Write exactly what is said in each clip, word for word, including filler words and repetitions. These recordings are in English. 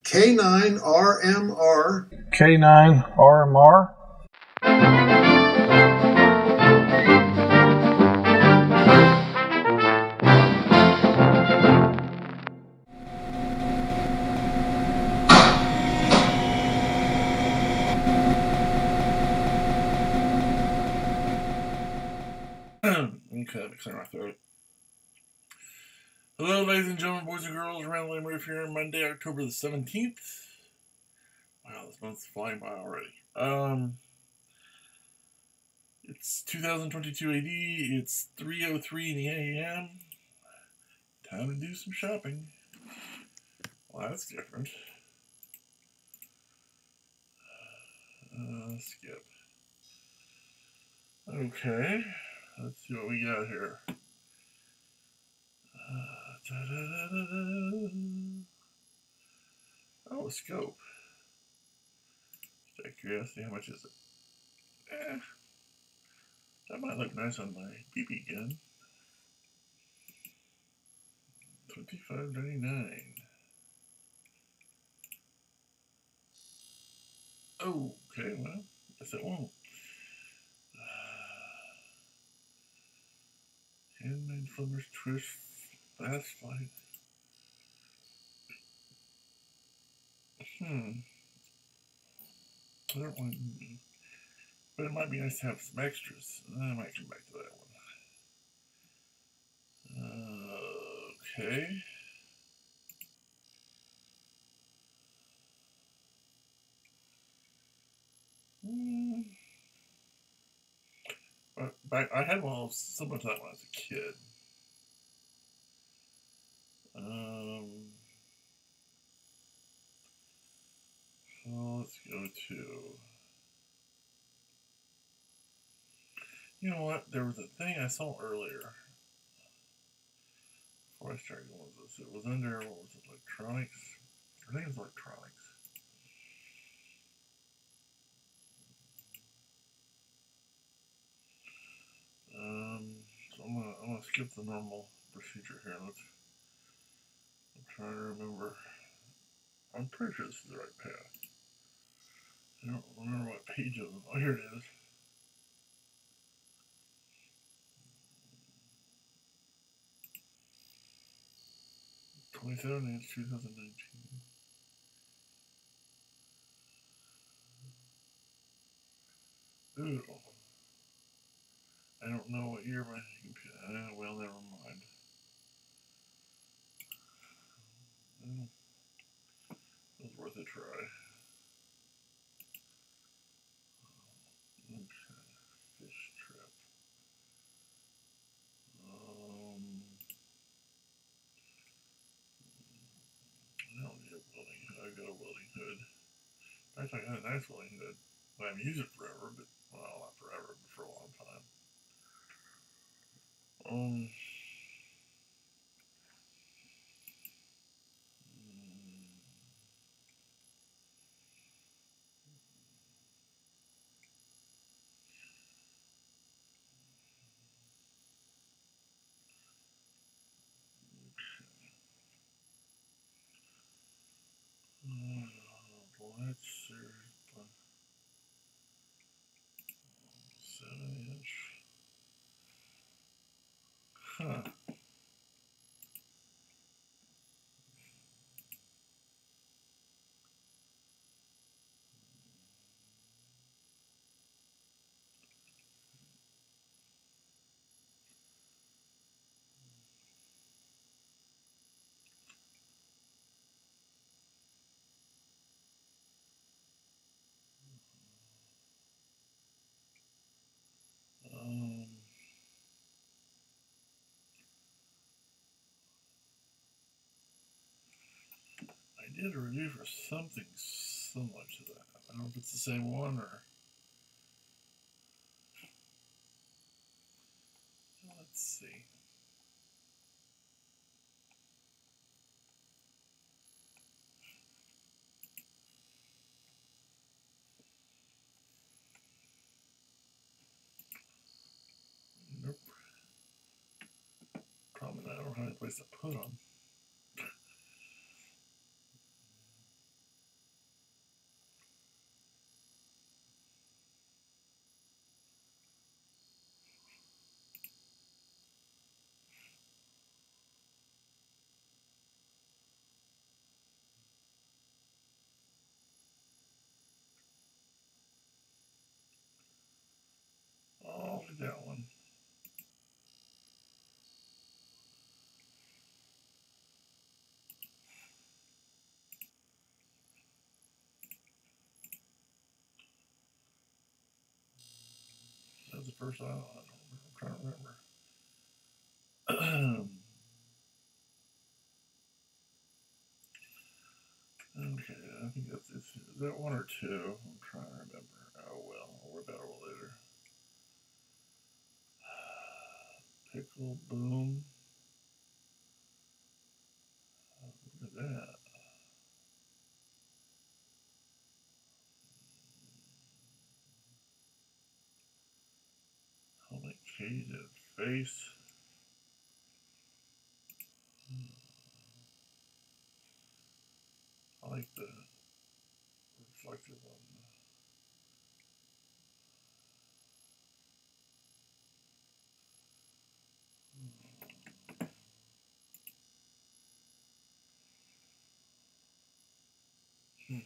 K nine R M R. K nine R M R. Okay, let me clear my throat. Hello, ladies and gentlemen, boys and girls. Randall Murphy here, Monday, October the seventeenth. Wow, this month's flying by already. Um, it's two thousand twenty-two A D. It's three oh three in the A M. Time to do some shopping. Well, that's different. Uh, skip. Okay, let's see what we got here. Uh, da -da -da -da -da. Oh, a scope. Just out of curiosity, how much is it? Eh, that might look nice on my B B gun. twenty-five ninety-nine. Oh, okay, well, guess it won't. Handmade flippers, twist, fast flight. Hmm. I don't want, but it might be nice to have some extras. I might come back to that one. Uh, okay. Hmm. But back, I had one of similar to that when I was a kid. Um. So let's go to. You know what? There was a thing I saw earlier. Before I started going with this, it was under, what was it, electronics? I think it was electronics. Um, so I'm gonna, I'm gonna skip the normal procedure here. Let's, I'm trying to remember. I'm pretty sure this is the right path. I don't remember what page it was. Oh, here it is. twenty-seven inch two thousand nineteen. Ooh. I don't know what year my computer. Uh, well, never mind. Mm, it was worth a try. Okay. Fish trip. Um, I don't need a welding hood. I got a welding hood. In fact, I got a nice welding hood. I haven't used it forever, but, well, not forever, but for a long time. Um, mm, well, let's see. Seven inch. Huh. Um, I did a review for something similar to that. I don't know if it's the same one or. Let's see. Nope. Probably not. I don't have any place to put them. first island? I don't remember. I'm trying to remember. Okay, I think that's this. Is that one or two? I'm trying to remember. Oh well, I'll worry about it later. Pickle boom. Oh, look at that. Holy Cajun face. I like the reflective one. Hmm.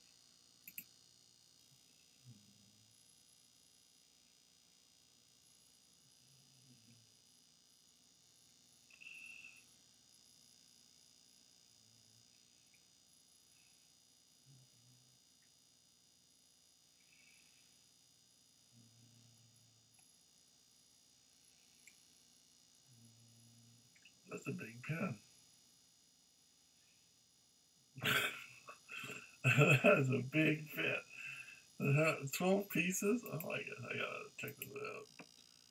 That's a big pen. That's a big pen. twelve pieces? Oh my god, I gotta check this out.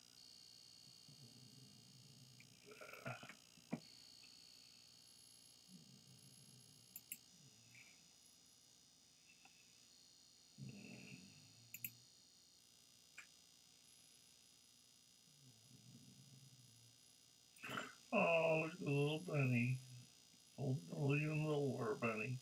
Oh, look at the little bunny. Old, old even littler bunny.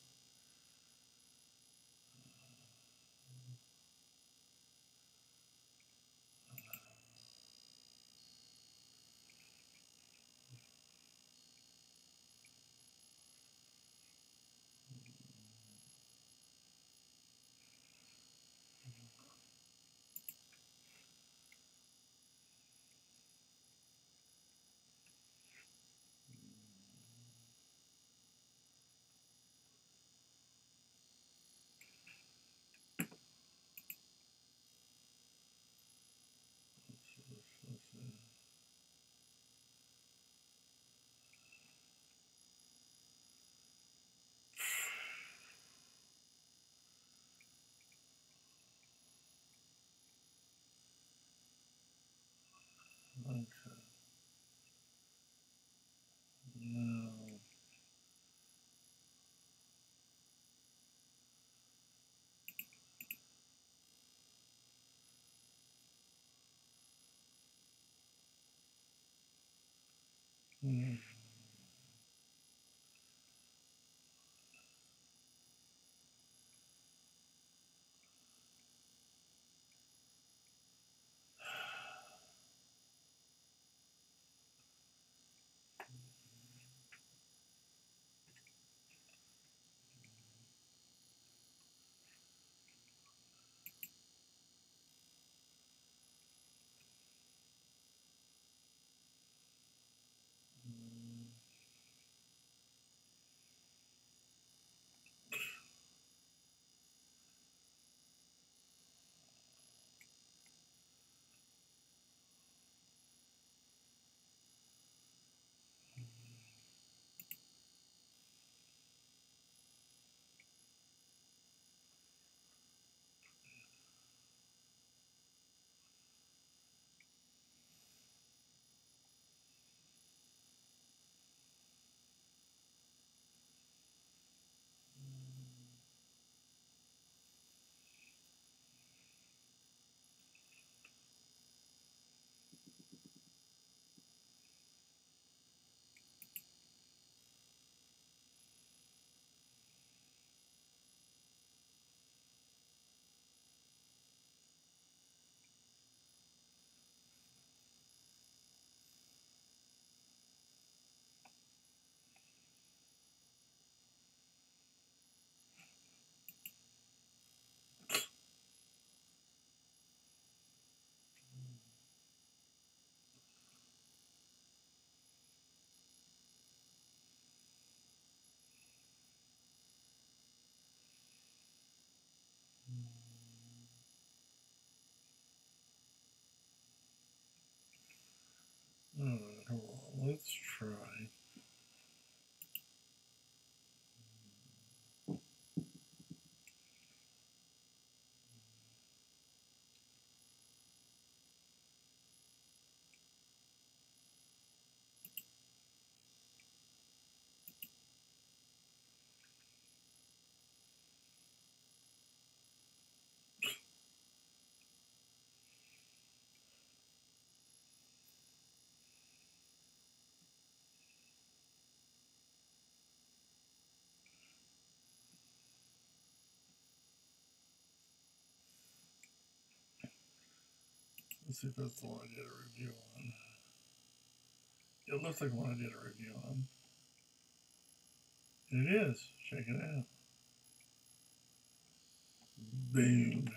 Okay. No. Hmm. Let's see if that's the one I did a review on. It looks like one I did a review on. It is. Check it out. Boom.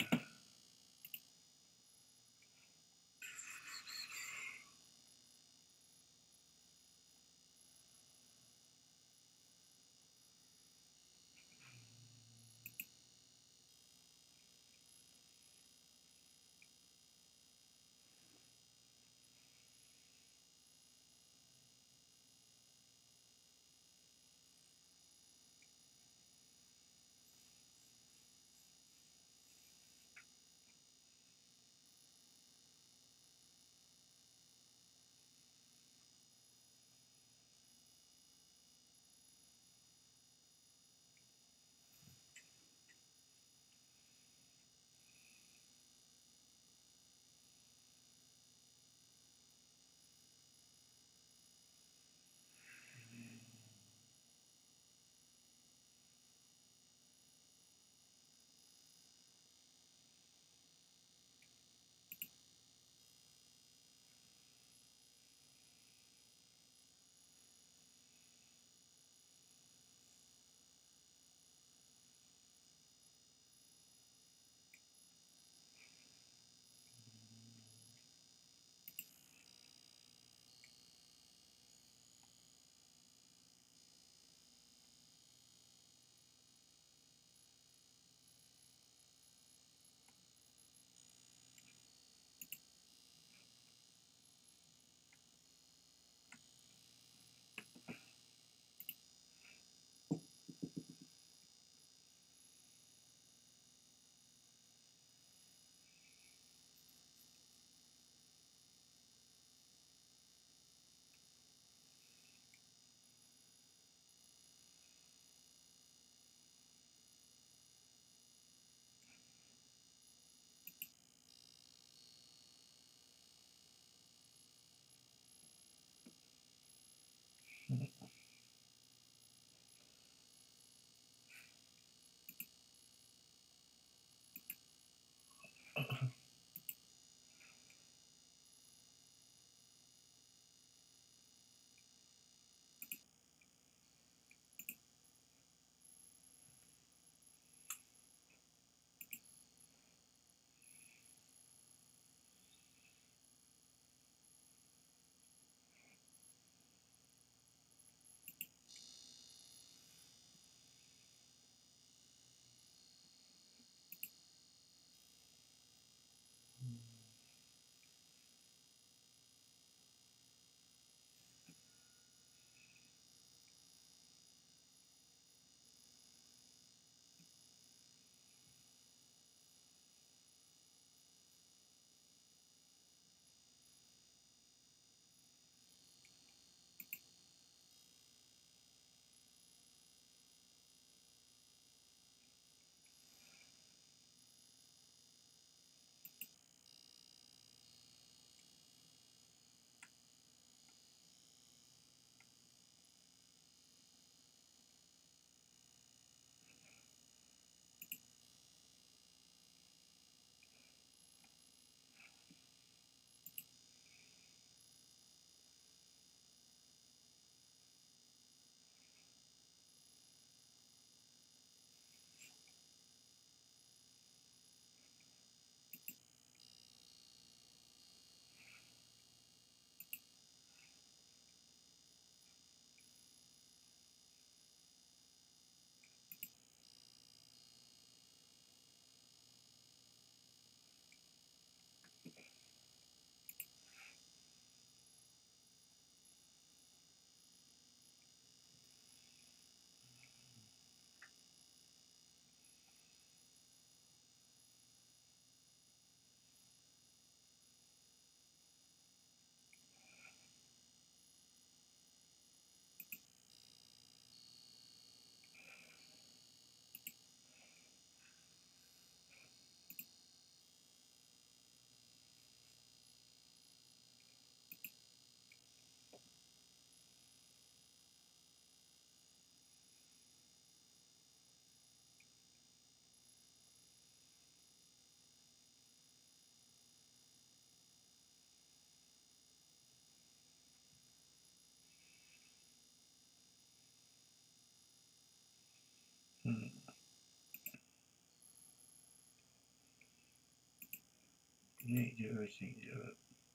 get it, I can't get it.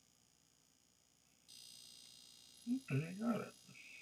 Okay, I got it.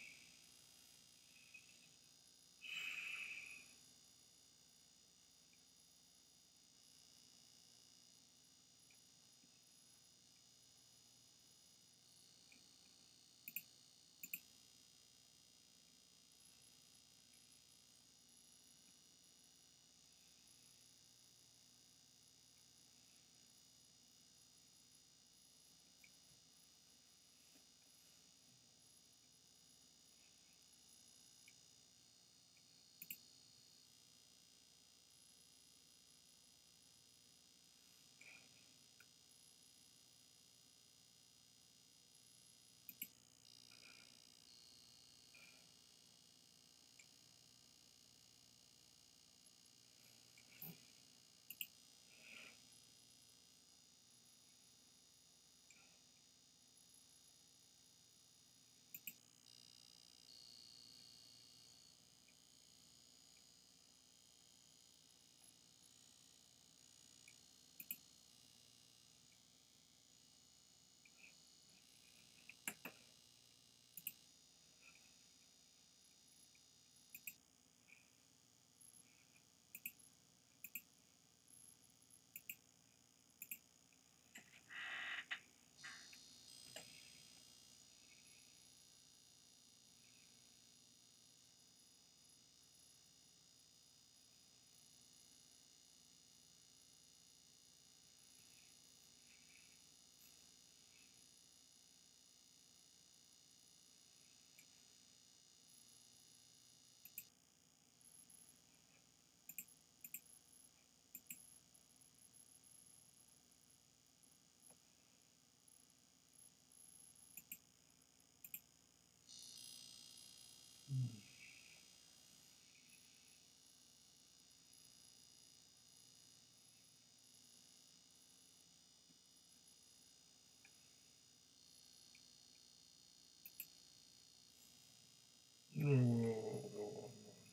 Oh.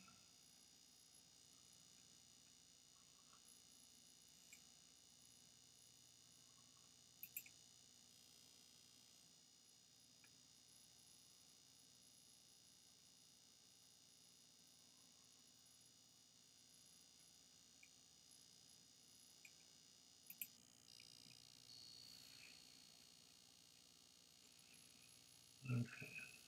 Okay.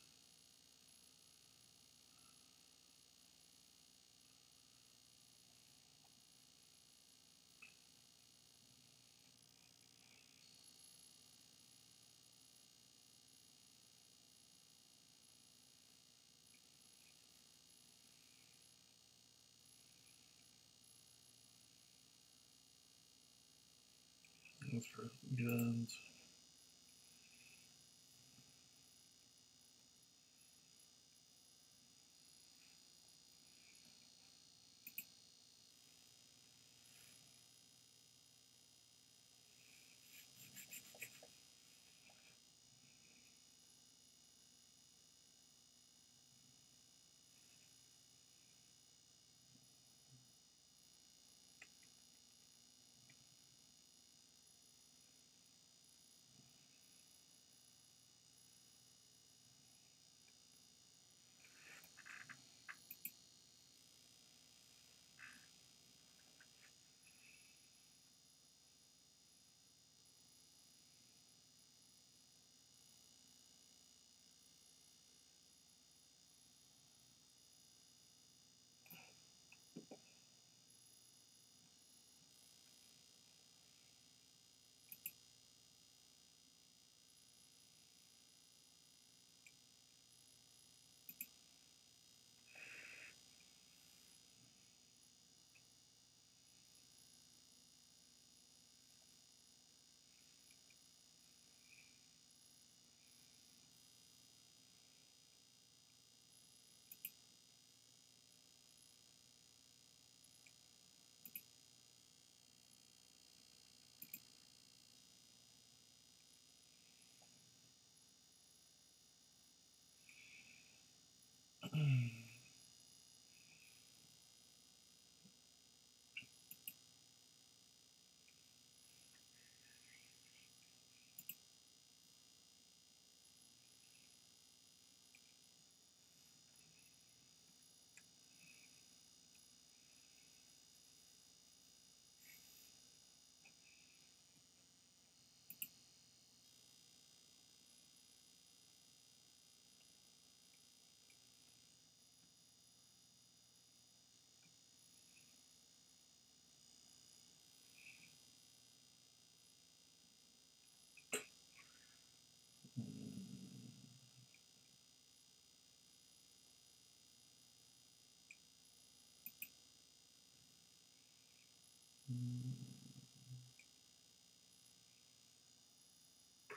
That's for guns.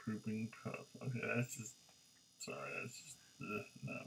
Creeping puff. Okay, that's just, sorry, that's just, uh, no.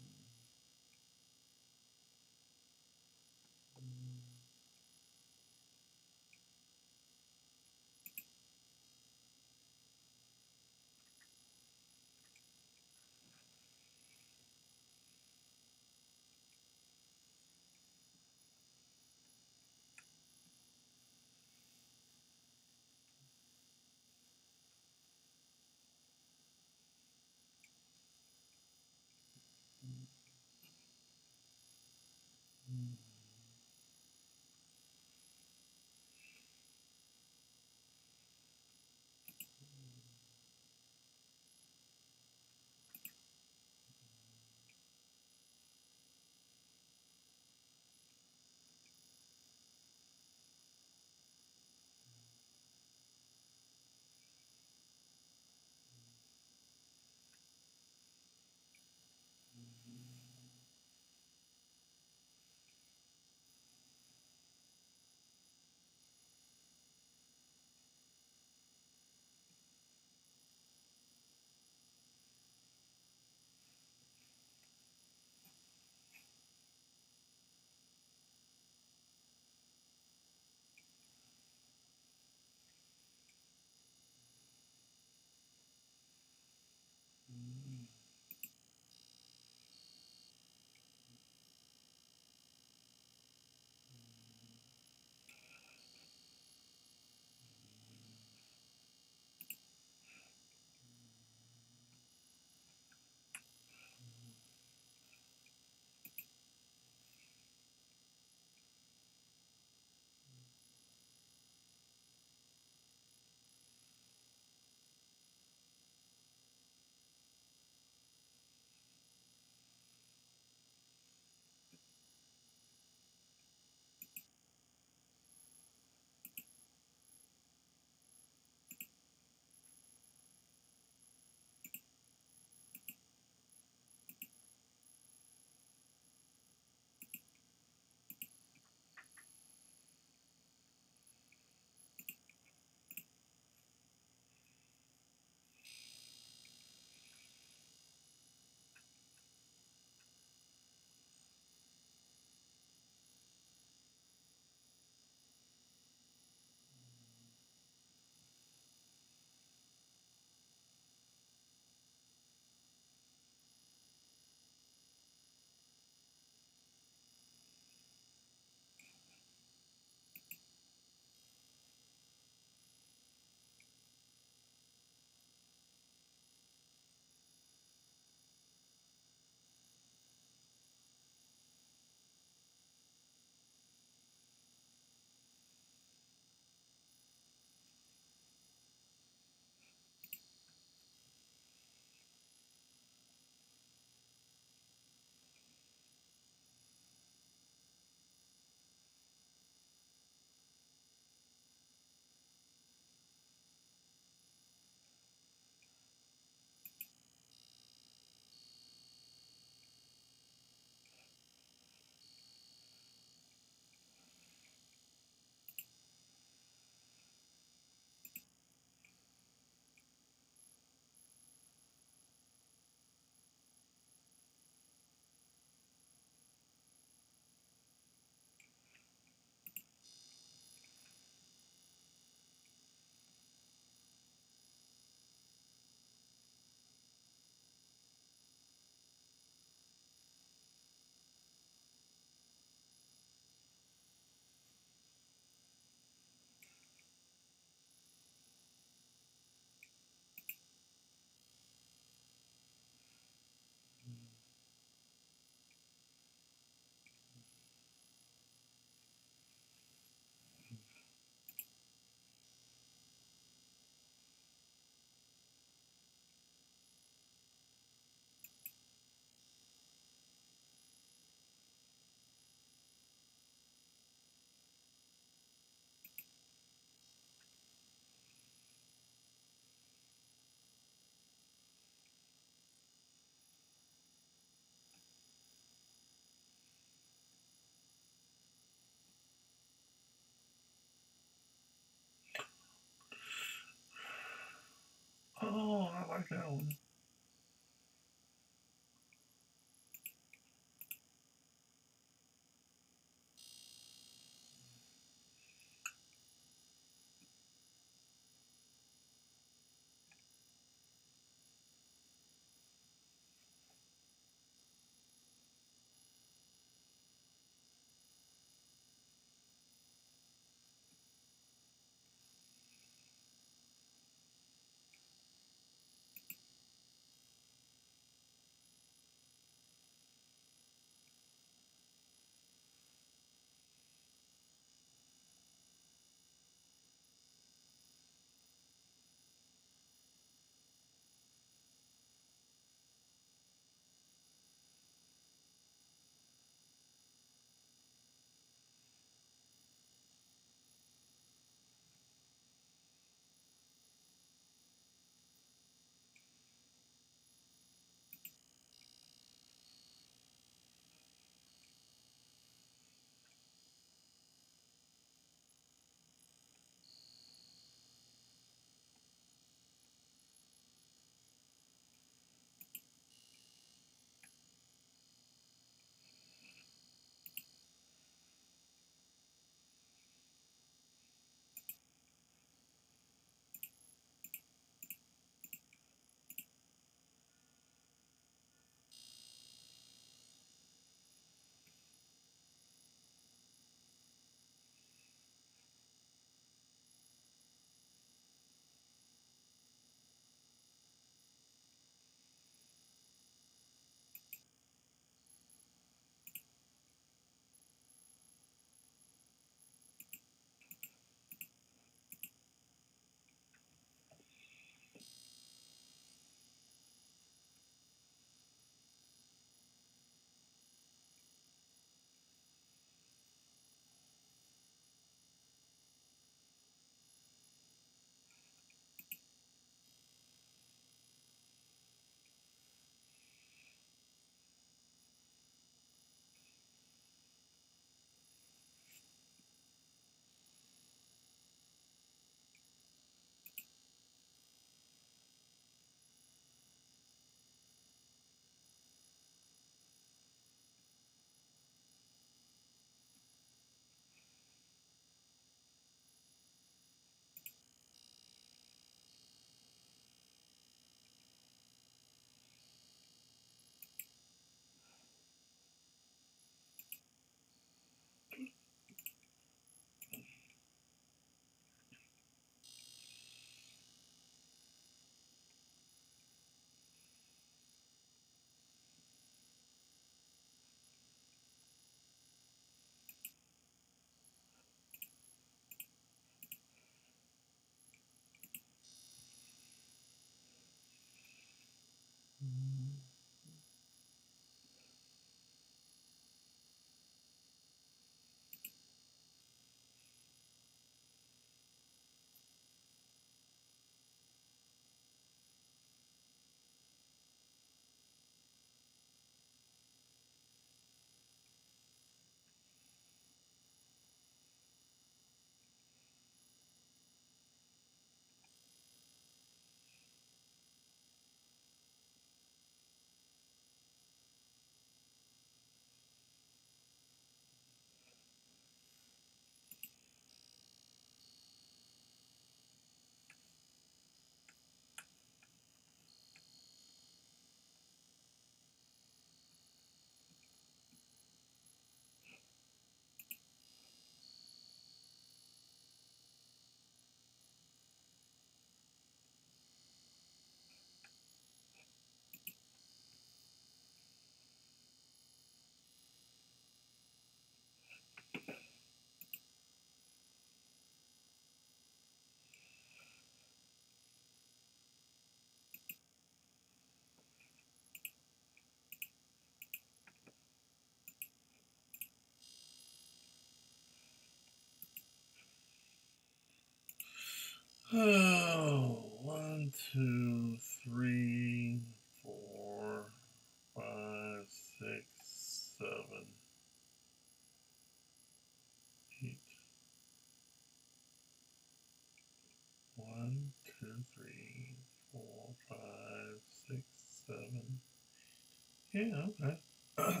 Yeah, okay. A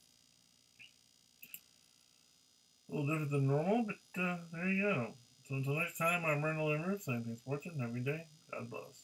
little different than normal, but uh, there you go. So until next time, I'm Randall Emerald saying thanks for watching. Have a good day. God bless.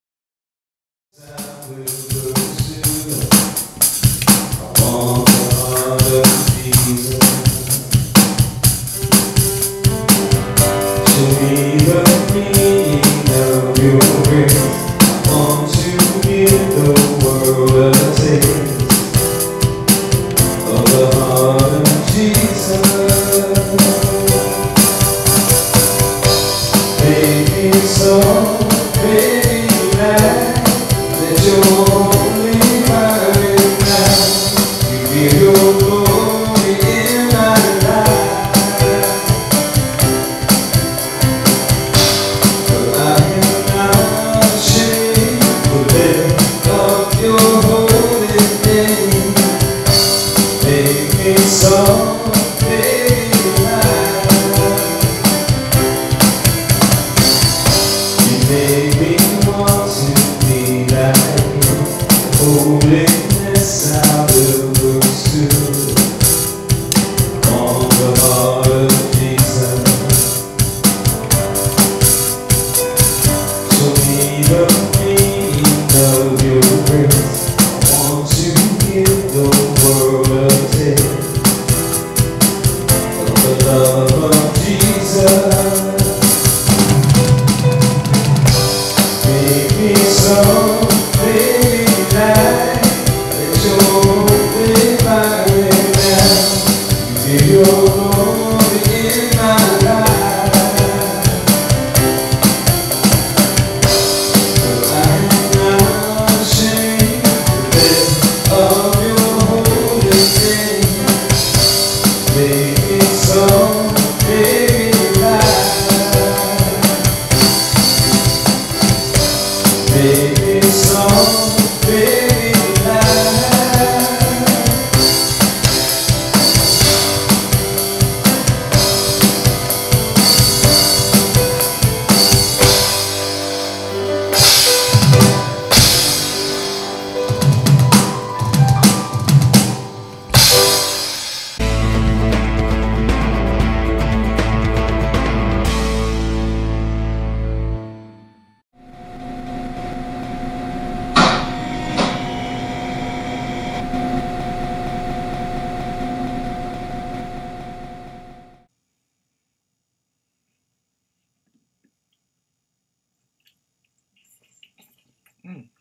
Mm.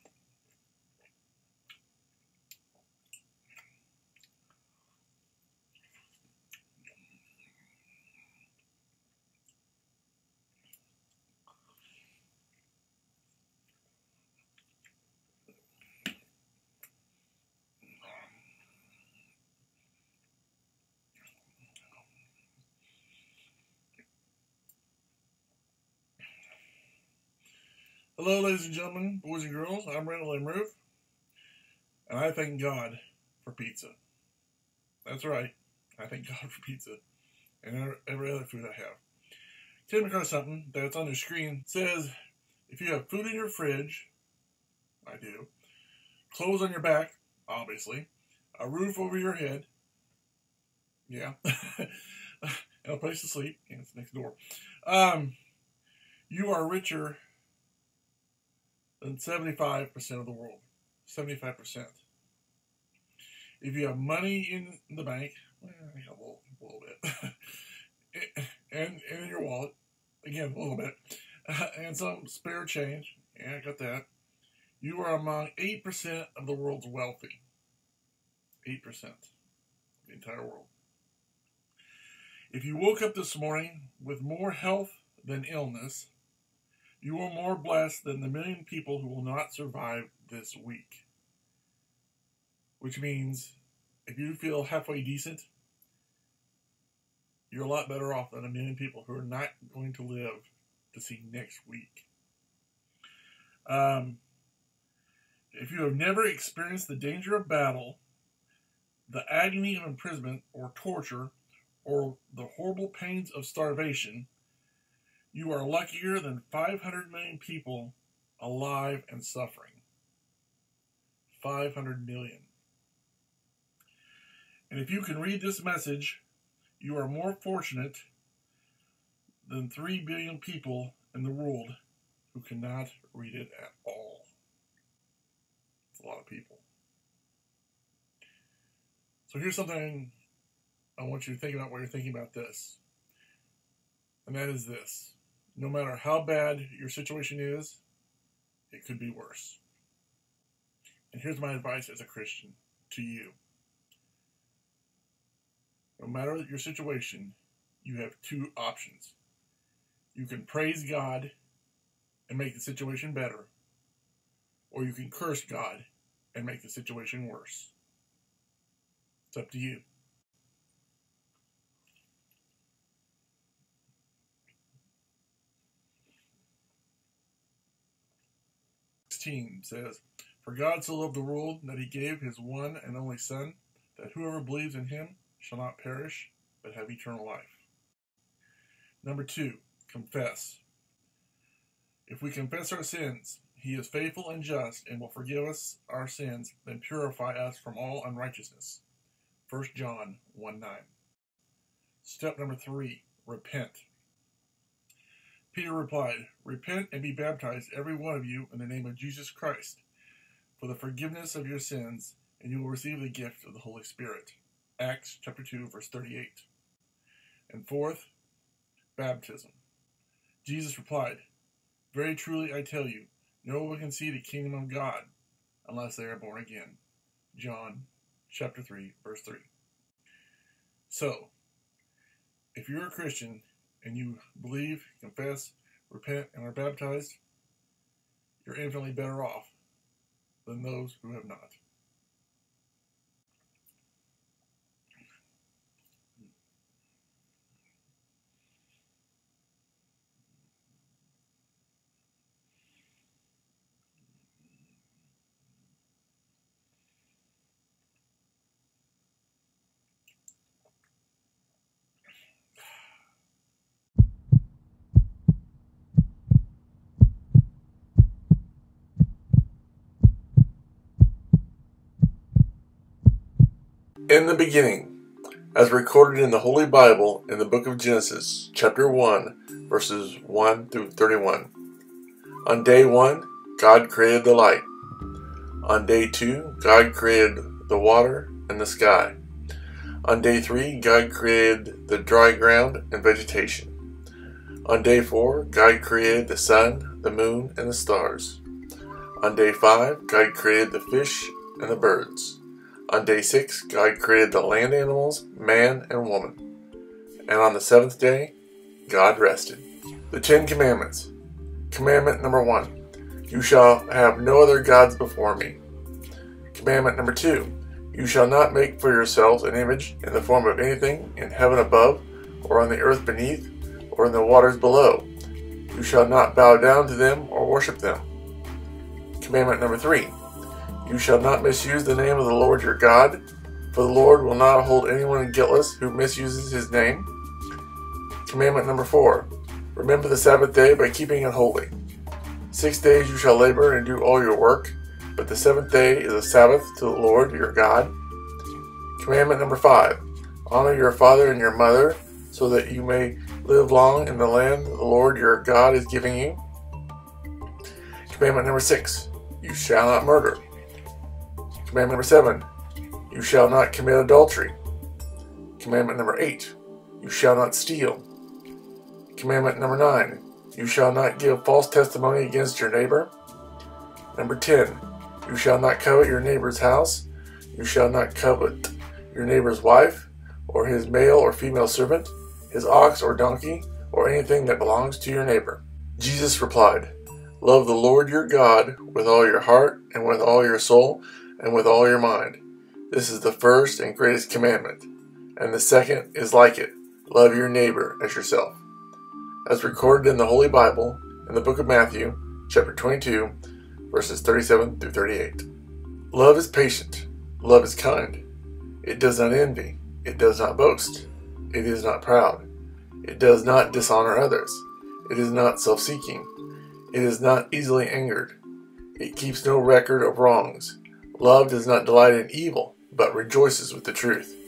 Hello, ladies and gentlemen, boys and girls. I'm Randall Emerald, and I thank God for pizza. That's right. I thank God for pizza and every other food I have. Came across something that's on your screen. It says, if you have food in your fridge, I do, clothes on your back, obviously, a roof over your head, yeah, and a place to sleep, yeah, it's next door, um, you are richer than seventy-five percent of the world. seventy-five percent. If you have money in the bank, well, a little, a little bit, and, and in your wallet, again, a little bit, and some spare change, yeah, I got that, you are among eight percent of the world's wealthy. eight percent of the entire world. If you woke up this morning with more health than illness, you are more blessed than the million people who will not survive this week. Which means, if you feel halfway decent, you're a lot better off than a million people who are not going to live to see next week. Um, if you have never experienced the danger of battle, the agony of imprisonment or torture, or the horrible pains of starvation, you are luckier than five hundred million people alive and suffering. five hundred million. And if you can read this message, you are more fortunate than three billion people in the world who cannot read it at all. It's a lot of people. So here's something I want you to think about while you're thinking about this. And that is this. No matter how bad your situation is, it could be worse. And here's my advice as a Christian to you. No matter your situation, you have two options. You can praise God and make the situation better, or you can curse God and make the situation worse. It's up to you. sixteen says, "For God so loved the world that he gave his one and only Son, that whoever believes in him shall not perish, but have eternal life." Number two, confess. If we confess our sins, he is faithful and just and will forgive us our sins and purify us from all unrighteousness. First John one nine. Step number three, repent. Peter replied, "Repent and be baptized, every one of you, in the name of Jesus Christ, for the forgiveness of your sins, and you will receive the gift of the Holy Spirit." Acts chapter two, verse thirty-eight. And fourth, baptism. Jesus replied, "Very truly I tell you, no one can see the kingdom of God unless they are born again." John chapter three, verse three. So, if you're a Christian and you believe, confess, repent, and are baptized, you're infinitely better off than those who have not. In the beginning, as recorded in the Holy Bible in the book of Genesis, chapter one, verses one through thirty-one. On day one, God created the light. On day two, God created the water and the sky. On day three, God created the dry ground and vegetation. On day four, God created the sun, the moon, and the stars. On day five, God created the fish and the birds. On day six, God created the land animals, man and woman. And on the seventh day, God rested. The Ten Commandments. Commandment number one, you shall have no other gods before me. Commandment number two, you shall not make for yourselves an image in the form of anything in heaven above, or on the earth beneath, or in the waters below. You shall not bow down to them or worship them. Commandment number three, you shall not misuse the name of the Lord your God, for the Lord will not hold anyone guiltless who misuses his name. Commandment number four, remember the Sabbath day by keeping it holy. Six days you shall labor and do all your work, but the seventh day is a Sabbath to the Lord your God. Commandment number five, honor your father and your mother, so that you may live long in the land the Lord your God is giving you. Commandment number six, you shall not murder. Commandment number seven, you shall not commit adultery. Commandment number eight, you shall not steal. Commandment number nine, you shall not give false testimony against your neighbor. Number ten, you shall not covet your neighbor's house. You shall not covet your neighbor's wife, or his male or female servant, his ox or donkey, or anything that belongs to your neighbor. Jesus replied, love the Lord your God with all your heart, and with all your soul, and with all your mind. This is the first and greatest commandment, and the second is like it, love your neighbor as yourself. As recorded in the Holy Bible, in the book of Matthew, chapter twenty-two, verses thirty-seven through thirty-eight. Love is patient. Love is kind. It does not envy. It does not boast. It is not proud. It does not dishonor others. It is not self-seeking. It is not easily angered. It keeps no record of wrongs. Love does not delight in evil, but rejoices with the truth.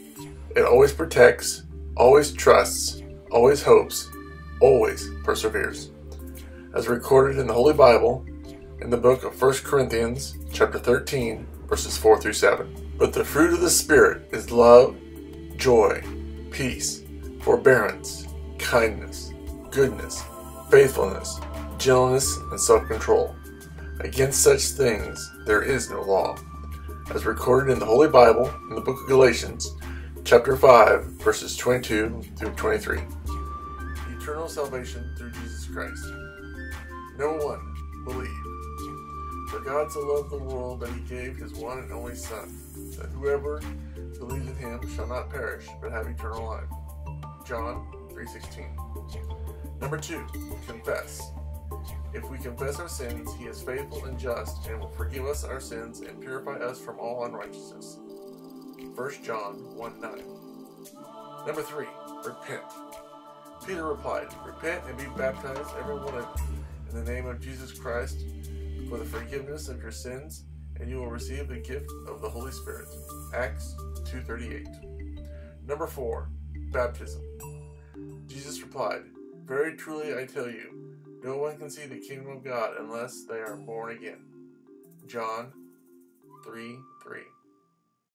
It always protects, always trusts, always hopes, always perseveres. As recorded in the Holy Bible, in the book of First Corinthians, chapter thirteen, verses four through seven. But the fruit of the Spirit is love, joy, peace, forbearance, kindness, goodness, faithfulness, gentleness, and self-control. Against such things there is no law. As recorded in the Holy Bible, in the book of Galatians, chapter five, verses twenty-two through twenty-three. Eternal salvation through Jesus Christ. No one believed. For God so loved the world that he gave his one and only Son, that whoever believes in him shall not perish, but have eternal life. John three sixteen. Number two, confess. If we confess our sins, he is faithful and just, and will forgive us our sins and purify us from all unrighteousness. First John one nine. Number three, repent. Peter replied, Repent and be baptized, every one of you, in the name of Jesus Christ, for the forgiveness of your sins, and you will receive the gift of the Holy Spirit. Acts two thirty-eight. Number four, baptism. Jesus replied, Very truly I tell you, no one can see the kingdom of God unless they are born again. John three three.